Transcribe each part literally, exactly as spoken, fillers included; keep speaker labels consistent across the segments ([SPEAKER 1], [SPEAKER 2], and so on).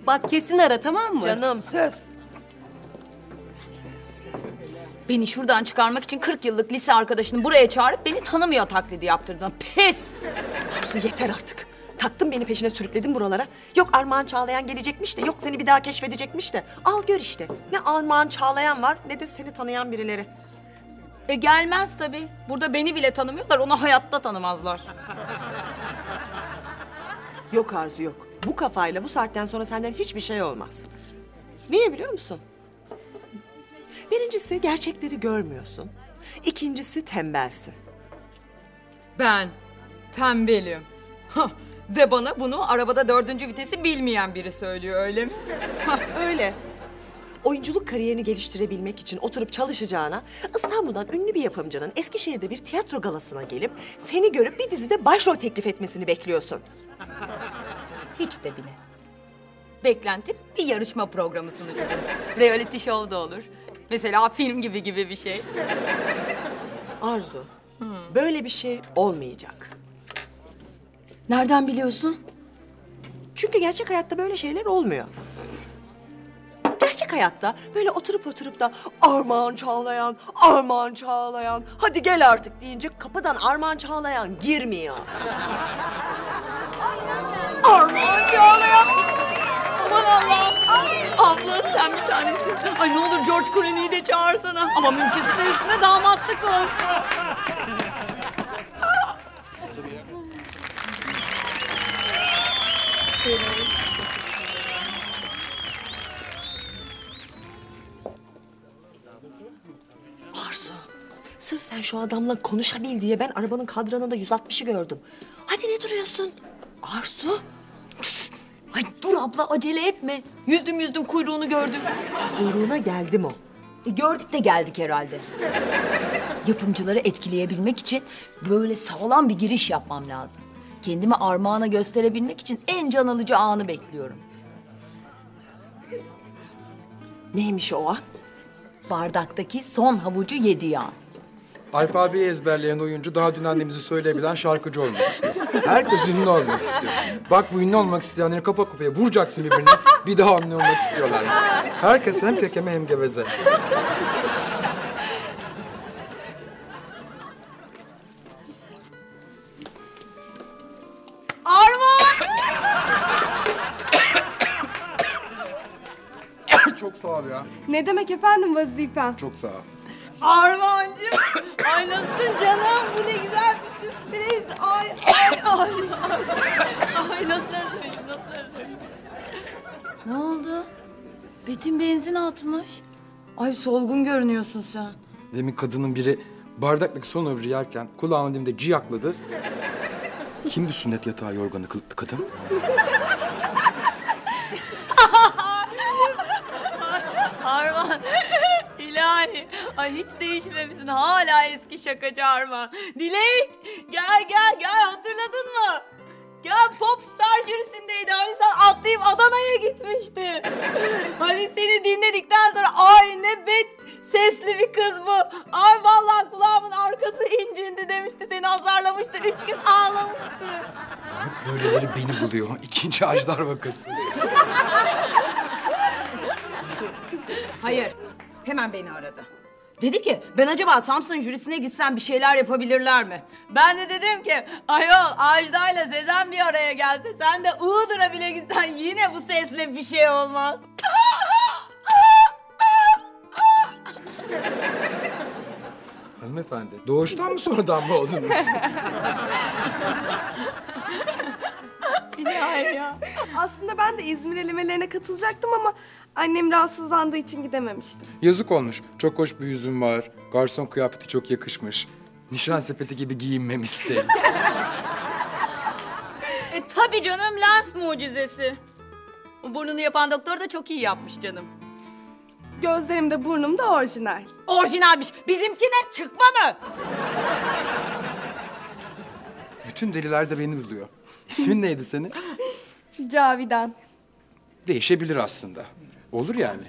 [SPEAKER 1] Bak kesin ara, tamam mı?
[SPEAKER 2] Canım söz.
[SPEAKER 3] Beni şuradan çıkarmak için kırk yıllık lise arkadaşını buraya çağırıp beni tanımıyor taklidi yaptırdın. Pes!
[SPEAKER 2] Arzu yeter artık. Taktın beni peşine sürükledin buralara. Yok Armağan Çağlayan gelecekmiş de, yok seni bir daha keşfedecekmiş de. Al gör işte. Ne Armağan Çağlayan var ne de seni tanıyan birileri.
[SPEAKER 3] E gelmez tabii. Burada beni bile tanımıyorlar, onu hayatta tanımazlar.
[SPEAKER 2] Yok Arzu yok. Bu kafayla bu saatten sonra senden hiçbir şey olmaz. Niye biliyor musun? Birincisi gerçekleri görmüyorsun. İkincisi tembelsin.
[SPEAKER 3] Ben tembelim. Hah, ve bana bunu arabada dördüncü vitesi bilmeyen biri söylüyor, öyle mi?
[SPEAKER 2] Öyle. Oyunculuk kariyerini geliştirebilmek için oturup çalışacağına İstanbul'dan ünlü bir yapımcının Eskişehir'de bir tiyatro galasına gelip seni görüp bir dizide başrol teklif etmesini bekliyorsun.
[SPEAKER 3] Hiç de bile. Beklentim bir yarışma programı sunucu. Reality show da olur. Mesela film gibi gibi bir şey.
[SPEAKER 2] Arzu, böyle bir şey olmayacak.
[SPEAKER 3] Nereden biliyorsun?
[SPEAKER 2] Çünkü gerçek hayatta böyle şeyler olmuyor. Gerçek hayatta böyle oturup oturup da Armağan Çağlayan, Armağan Çağlayan, hadi gel artık deyince kapıdan Armağan Çağlayan girmiyor.
[SPEAKER 3] Armağan Çağlayan! Aman Allah'ım! Abla sen bir tanesin. Ay ne olur George Clooney'i de çağırsana. Ama mümkünse üstüne damatlık olsun.
[SPEAKER 2] Arzu, sırf sen şu adamla konuşabil diye ben arabanın kadranında yüz altmışı gördüm. Hadi ne duruyorsun? Arzu.
[SPEAKER 3] Ay dur abla acele etme. Yüzdüm yüzdüm kuyruğunu gördüm.
[SPEAKER 2] Kuyruğuna geldim o.
[SPEAKER 3] E, gördük de geldik herhalde. Yapımcıları etkileyebilmek için böyle sağlam bir giriş yapmam lazım. Kendimi Armağan'a gösterebilmek için en can alıcı anı bekliyorum.
[SPEAKER 2] Neymiş o an?
[SPEAKER 3] Bardaktaki son havucu yediği an.
[SPEAKER 4] Alfabeyi ezberleyen oyuncu daha dün annemizi söyleyebilen şarkıcı olmak istiyor. Herkes ünlü olmak istiyor. Bak bu ünlü olmak isteyenleri kafa kafaya vuracaksın birbirine. Bir daha ünlü olmak istiyorlar. Herkes hem kekeme hem geveze.
[SPEAKER 3] Armağan!
[SPEAKER 4] Çok sağ ol ya.
[SPEAKER 5] Ne demek efendim vazifem?
[SPEAKER 4] Çok sağ ol.
[SPEAKER 3] Armağancığım! Ay nasılsın canım? Bu ne güzel bir sürpriz. Ay ay ay. Ay nasıl özledim, nasıl özledim. Ne oldu? Betim benzin atmış. Ay solgun görünüyorsun sen.
[SPEAKER 4] Demin kadının biri bardaktaki son ömrü yerken kulağına dimde ciyakladı. Kimdi sünnet yatağı yorganı kılıklı kadın?
[SPEAKER 3] Armağan, ilahi. Ay hiç değişmemişsin. Hala eski şakacı Armağan. Dilek, gel gel gel hatırladın mı? Gel Popstar jürisindeydi. Hani sen atlayıp Adana'ya gitmiştin. Hani seni dinledikten sonra ay ne bet sesli bir kız bu. Ay vallahi kulağımın arkası incindi demişti. Seni azarlamıştı. Üç gün ağlamıştı.
[SPEAKER 4] Böyleleri beni buluyor. İkinci Ajdar vakası.
[SPEAKER 3] Hayır. Hemen beni aradı. Dedi ki ben acaba Samsun jürisine gitsem bir şeyler yapabilirler mi? Ben de dedim ki ayol Ajda'yla Sezen bir araya gelse sen de Iğdır'a bile gitsen yine bu sesle bir şey olmaz.
[SPEAKER 4] Hanımefendi, doğuştan mı sonradan mı oldunuz?
[SPEAKER 3] Ya ya.
[SPEAKER 5] Aslında ben de İzmir elemelerine katılacaktım ama annem rahatsızlandığı için gidememiştim.
[SPEAKER 4] Yazık olmuş. Çok hoş bir yüzün var. Garson kıyafeti çok yakışmış. Nişan sepeti gibi giyinmemişsin.
[SPEAKER 3] E tabii canım lens mucizesi. O burnunu yapan doktor da çok iyi yapmış canım.
[SPEAKER 5] Gözlerim de burnum da orijinal.
[SPEAKER 3] Orijinalmiş. Bizimki ne çıkma mı?
[SPEAKER 4] Bütün deliler de beni buluyor. İsmin neydi senin?
[SPEAKER 5] Cavidan.
[SPEAKER 4] Değişebilir aslında. Olur yani.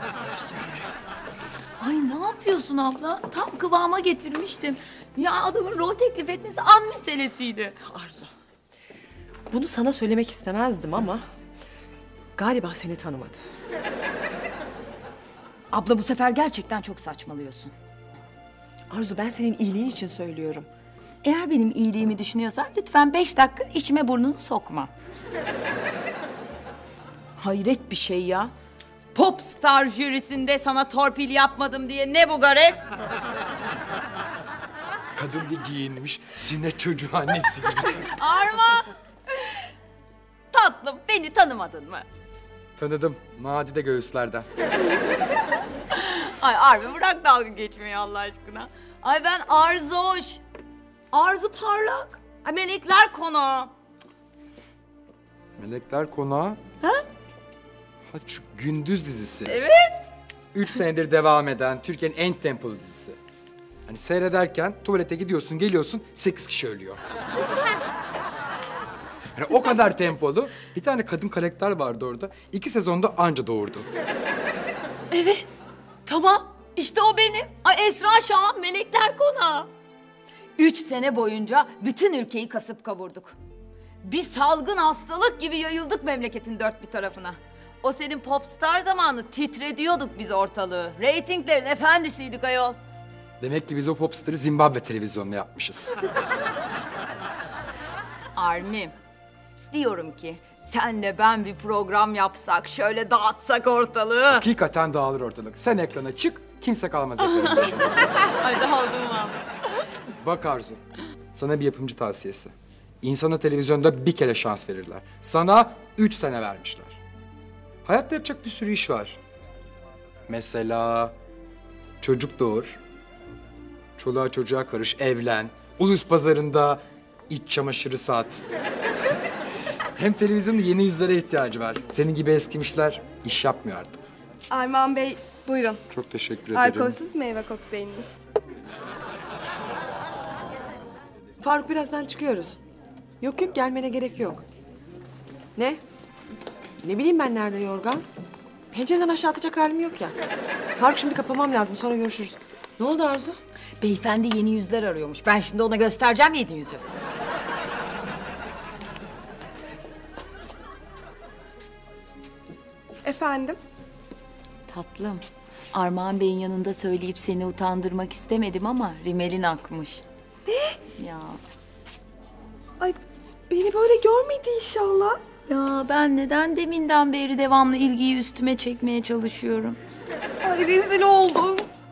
[SPEAKER 3] Ay ne yapıyorsun abla? Tam kıvama getirmiştim. Ya adamın rol teklif etmesi an meselesiydi.
[SPEAKER 2] Arzu, bunu sana söylemek istemezdim ama Galiba seni tanımadı.
[SPEAKER 3] Abla bu sefer gerçekten çok saçmalıyorsun.
[SPEAKER 2] Arzu, ben senin iyiliğin için söylüyorum.
[SPEAKER 3] Eğer benim iyiliğimi düşünüyorsan lütfen beş dakika içime burnunu sokma. Hayret bir şey ya. Popstar jürisinde sana torpil yapmadım diye ne bu gares?
[SPEAKER 4] Kadın bir giyinmiş, sünnet çocuğu annesi gibi.
[SPEAKER 3] Arma! Tatlım, beni tanımadın mı?
[SPEAKER 4] Tanıdım, nadide göğüslerden.
[SPEAKER 3] Ay Armi bırak dalga geçmeyi Allah aşkına. Ay ben Arzoş. Arzu Parlak. Ay melekler konağı.
[SPEAKER 4] Melekler Konağı.
[SPEAKER 3] Ha?
[SPEAKER 4] Ha, şu Gündüz dizisi.
[SPEAKER 3] Evet.
[SPEAKER 4] Üç senedir devam eden Türkiye'nin en tempolu dizisi. Hani seyrederken tuvalete gidiyorsun, geliyorsun, sekiz kişi ölüyor. Yani o kadar tempolu. Bir tane kadın karakter vardı orada. İki sezonda anca doğurdu.
[SPEAKER 3] Evet. Tamam. İşte o benim. Ay Esra Şahan Melekler Konağı. Üç sene boyunca bütün ülkeyi kasıp kavurduk. Bir salgın hastalık gibi yayıldık memleketin dört bir tarafına. O senin popstar zamanı titrediyorduk biz ortalığı. Reytinglerin efendisiydik ayol.
[SPEAKER 4] Demek ki biz o popstarı Zimbabwe televizyonuna yapmışız.
[SPEAKER 3] Armi, diyorum ki senle ben bir program yapsak, şöyle dağıtsak ortalığı.
[SPEAKER 4] Hakikaten dağılır ortalık. Sen ekrana çık, kimse kalmaz ekranın başında.
[SPEAKER 3] Ay dağıldım valla.
[SPEAKER 4] Bak Arzu, sana bir yapımcı tavsiyesi. İnsana televizyonda bir kere şans verirler. Sana üç sene vermişler. Hayatta yapacak bir sürü iş var. Mesela çocuk doğur, çoluğa çocuğa karış, evlen, ulus pazarında iç çamaşırı sat. Hem televizyonun yeni yüzlere ihtiyacı var. Senin gibi eskimişler iş yapmıyor artık.
[SPEAKER 5] Armağan Bey buyurun.
[SPEAKER 4] Çok teşekkür ederim.
[SPEAKER 5] Alkolsüz meyve kokteyliniz.
[SPEAKER 2] Faruk, birazdan çıkıyoruz. Yok yok, gelmene gerek yok. Ne? Ne bileyim ben nerede yorgan? Pencereden aşağı atacak halim yok ya. Faruk, şimdi kapamam lazım, sonra görüşürüz. Ne oldu Arzu?
[SPEAKER 3] Beyefendi yeni yüzler arıyormuş. Ben şimdi ona göstereceğim yedi yüzü.
[SPEAKER 5] Efendim?
[SPEAKER 3] Tatlım, Armağan Bey'in yanında söyleyip seni utandırmak istemedim ama rimelin akmış. Ne? Ya.
[SPEAKER 5] Ay beni böyle görmedi inşallah.
[SPEAKER 3] Ya ben neden deminden beri devamlı ilgiyi üstüme çekmeye çalışıyorum?
[SPEAKER 5] Ay rezil oldum.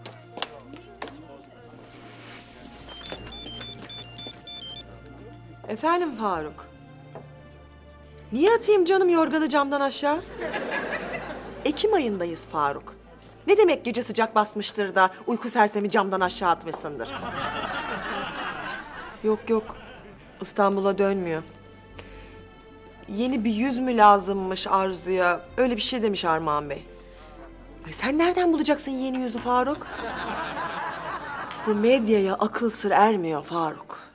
[SPEAKER 2] Efendim Faruk? Niye atayım canım yorganı camdan aşağı? Ekim ayındayız Faruk. Ne demek gece sıcak basmıştır da uyku sersemi camdan aşağı atmışsındır? Yok yok, İstanbul'a dönmüyor. Yeni bir yüz mü lazımmış Arzu'ya? Öyle bir şey demiş Armağan Bey. Ay sen nereden bulacaksın yeni yüzü Faruk? Bu medyaya akıl sır ermiyor Faruk.